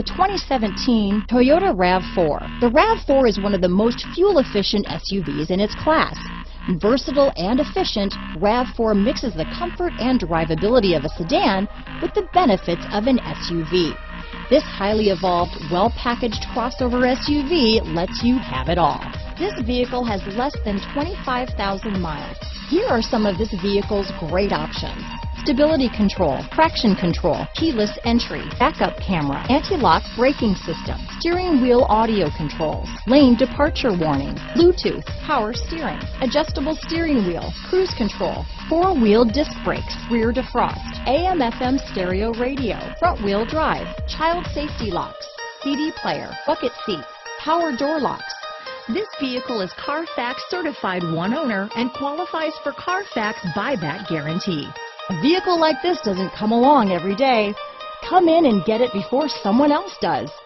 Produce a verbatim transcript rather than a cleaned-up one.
twenty seventeen Toyota RAV four. The RAV four is one of the most fuel-efficient S U Vs in its class. Versatile and efficient, RAV four mixes the comfort and drivability of a sedan with the benefits of an S U V. This highly evolved, well-packaged crossover S U V lets you have it all. This vehicle has less than twenty-five thousand miles. Here are some of this vehicle's great options: stability control, traction control, keyless entry, backup camera, anti-lock braking system, steering wheel audio controls, lane departure warning, Bluetooth, power steering, adjustable steering wheel, cruise control, four-wheel disc brakes, rear defrost, A M F M stereo radio, front-wheel drive, child safety locks, C D player, bucket seats, power door locks. This vehicle is Carfax certified one owner and qualifies for Carfax buyback guarantee. A vehicle like this doesn't come along every day. Come in and get it before someone else does.